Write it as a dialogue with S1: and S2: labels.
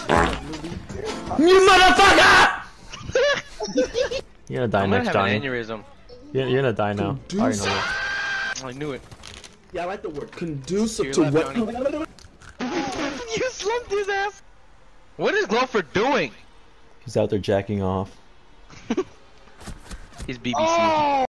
S1: You motherfucker! You're gonna die
S2: I'm
S1: next,
S2: gonna have
S1: Johnny.
S2: an aneurysm.
S1: You're gonna die now. I already know that.
S2: I knew it.
S3: Yeah, I like the word conducive
S2: To
S3: to
S2: your
S3: what.
S2: left, You slumped his ass! What is Glover doing?
S1: He's out there jacking off.
S2: He's BBC.